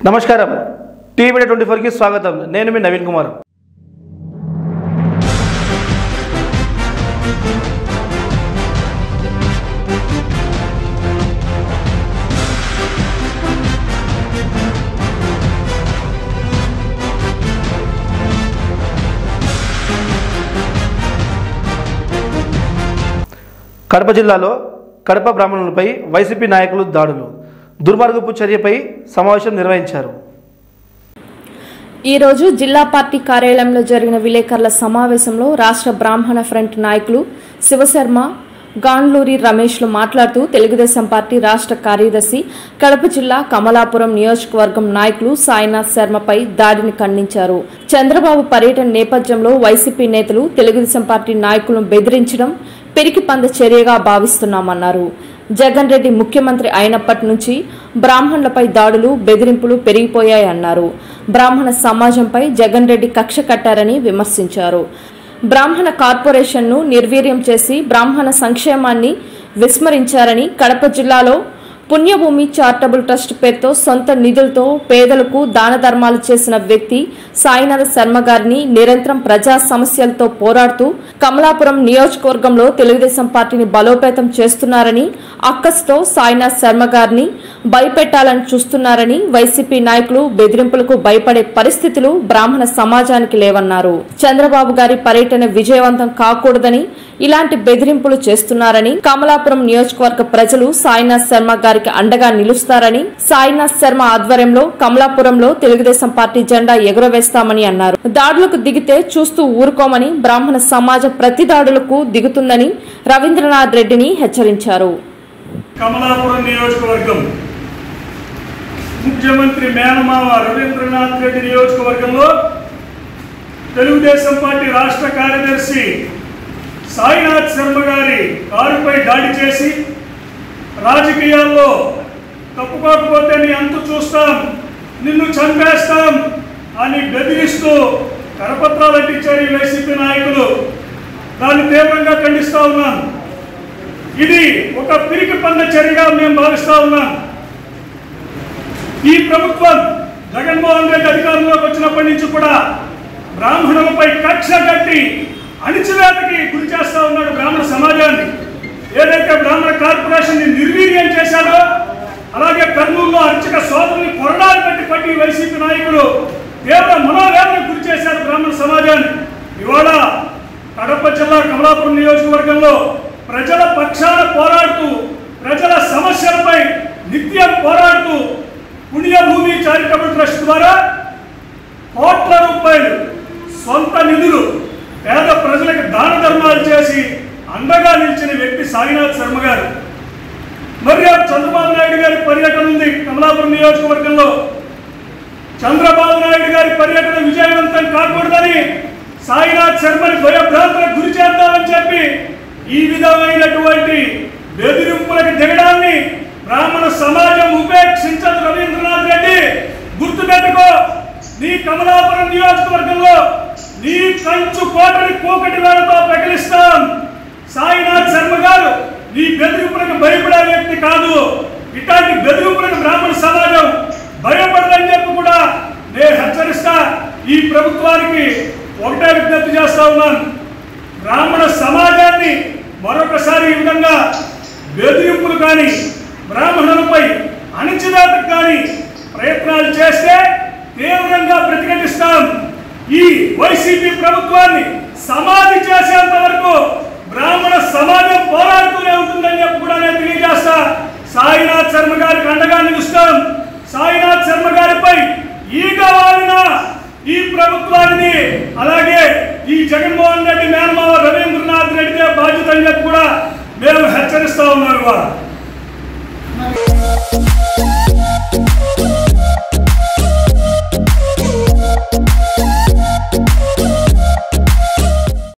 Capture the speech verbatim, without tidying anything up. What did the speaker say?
నమస్కారం TV twenty four కి స్వాగతం। నేను మీ నవీన్ కుమార్। కడప జిల్లాలో కడప బ్రాహ్మణులపై వైసీపీ నాయకులు దాడులు దుర్మార్గపు చర్యపై సమావేశం నిర్వహించారు। ఈ రోజు జిల్లా పార్టీ కార్యాలయంలో జరిగిన విలేకరుల సమావేశంలో రాష్ట్ర బ్రాహ్మణ ఫ్రంట్ నాయకులు శివశర్మ, గాండ్లూరి రమేష్లు మాట్లాడుతూ తెలుగుదేశం పార్టీ రాష్ట్ర కార్యదర్శి కడప జిల్లా కమలాపురం నియోజకవర్గం నాయకులు సాయినాథ్ శర్మపై దాడిని ఖండించారు। చంద్రబాబు పర్యటన నేపథ్యంలో వైసీపీ నేతలు తెలుగుదేశం పార్టీ నాయకులను బెదిరించడం పెరికి పంద చర్యగా భావిస్తున్నామన్నారు। జగన్ రెడ్డి ముఖ్యమంత్రి అయినప్పటి నుంచి బ్రాహ్మణులపై దాడులు బెదిరింపులు పెరిగిపోయాయన్నారు। బ్రాహ్మణ సమాజంపై జగన్ రెడ్డి కక్ష కట్టారని విమర్శించారు। బ్రాహ్మణ కార్పొరేషన్ను నిర్వీర్యం చేసి బ్రాహ్మణ సంక్షేమాన్ని విస్మరించారని, కడప జిల్లాలో పుణ్యభూమి చారిటబుల్ ట్రస్ట్ పేరుతో సొంత నిధులతో పేదలకు దాన ధర్మాలు చేసిన వ్యక్తి సాయినాథ శర్మ గారిని నిరంతరం ప్రజా సమస్యలతో పోరాడుతూ కమలాపురం నియోజకవర్గంలో తెలుగుదేశం పార్టీని బలోపేతం చేస్తున్నారని, అక్కస్తో సాయినాథ్ శర్మ గారిని భయపెట్టాలని చూస్తున్నారని, వైసీపీ నాయకులు బెదిరింపులకు భయపడే పరిస్థితులు బ్రాహ్మణ సమాజానికి లేవన్నారు। చంద్రబాబు గారి పర్యటన విజయవంతం కాకూడదని ఇలాంటి బెదిరింపులు చేస్తున్నారని, కమలాపురం నియోజకవర్గ ప్రజలు సాయినాథ్ శర్మ గారికి అండగా నిలుస్తారని, సాయినాథ్ శర్మ ఆధ్వర్యంలో కమలాపురంలో తెలుగుదేశం పార్టీ జెండా ఎగురవేస్తామని అన్నారు। దాడులకు దిగితే చూస్తూ ఊరుకోమని, బ్రాహ్మణ సమాజం ప్రతి దాడులకు దిగుతుందని రవీంద్రనాథ్ రెడ్డిని హెచ్చరించారు। కమలాపురం నియోజకవర్గం ముఖ్యమంత్రి మేనమావ రవీంద్రనాథ్ రెడ్డి నియోజకవర్గంలో తెలుగుదేశం పార్టీ రాష్ట్ర కార్యదర్శి సాయినాథ్ శర్మ గారి కారుపై దాడి చేసి రాజకీయాల్లో తప్పుకోకపోతే నీ అంతు చూస్తాం, నిన్ను చంపేస్తాం అని బెదిరిస్తూ కరపత్రాలు అంటించారు ఈ వైసీపీ నాయకులు। దాన్ని తీవ్రంగా ఖండిస్తా ఉన్నాం। ఇది ఒక పిరికి పంద చర్యగా మేము భావిస్తా ఉన్నాం। ఈ ప్రభుత్వం జగన్మోహన్ రెడ్డి అధికారంలోకి వచ్చినప్పటి నుంచి కూడా బ్రాహ్మణులపై కక్ష కట్టి అణిచివేతకి గురి చేస్తా ఉన్నాడు బ్రాహ్మణ సమాజాన్ని। ఏదైతే బ్రాహ్మణ కార్పొరేషన్ నిర్వీర్యం చేశాడో, అలాగే కర్నూలులో అర్చక సోదరుని కొరడాలు పెట్టి పట్టి వైసీపీ నాయకులు తీవ్ర మనోవేదనకు గురి చేశారు బ్రాహ్మణ సమాజాన్ని। ఇవాళ కడప జిల్లా కమలాపురం నియోజకవర్గంలో ప్రజల పక్షాన పోరాడుతూ ప్రజల సమస్యలపై నిత్యం పోరాడుతూ పుణ్యభూమి చారిటబుల్ ట్రస్ట్ ద్వారా కోట్ల రూపాయలు సొంత నిధులు పేద ప్రజలకు దాన ధర్మాలు చేసి అండగా నిలిచిన వ్యక్తి సాయినాథ్ శర్మ గారు। మరి చంద్రబాబు నాయుడు గారి పర్యటన ఉంది కమలాపురం నియోజకవర్గంలో। చంద్రబాబు నాయుడు గారి పర్యటన విజయవంతం కాకూడదని సాయినాథ్ శర్మని భయభ్రాంతులకు గురి చేద్దామని చెప్పి ఈ విధమైనటువంటి బెదిరింపులకు దిగడాన్ని బ్రాహ్మణ సమాజం ఉపేక్షించదు। రవీంద్రనాథ్ రెడ్డి గుర్తుపెట్టుకో, నీ కమలాపురం నియోజకవర్గంలో నీ కంచు కోటని కోకటి వేళతో ప్రకటిస్తాం। సాయినాథ్ శర్మ గారు నీ బెదిరింపులకు భయపడే వ్యక్తి కాదు। ఇట్లాంటి బెదిరింపులకు బ్రాహ్మణ సమాజం భయపడదని చెప్పి కూడా నేను హెచ్చరిస్తా। ఈ ప్రభుత్వానికి ఒకటే విజ్ఞప్తి చేస్తా ఉన్నాను, బ్రాహ్మణ సమాజాన్ని మరొకసారి ఈ విధంగా బెదిరింపులు కానీ బ్రాహ్మణులపై అణిచివేతకు కానీ ప్రయత్నాలు చేస్తే తీవ్రంగా ప్రతిఘటిస్తాం। ఈ వైసీపీ ప్రభుత్వాన్ని సమాధి చేసేంత వరకు బ్రాహ్మణ సమాజం పోరాడుతూనే ఉంటుందని చెప్పి కూడా నేను తెలియజేస్తా। సాయినాథ్ శర్మ గారికి అండగా నిలుస్తాం। సాయినాథ్ శర్మ గారిపై ఈగ వాడిన ఈ ప్రభుత్వాన్ని, అలాగే ఈ జగన్మోహన్ రెడ్డి మేనమావ రవీంద్రనాథ్ రెడ్డిదే బాధ్యత అని చెప్పి కూడా మేము హెచ్చరిస్తా ఉన్నాం ఇవాళ।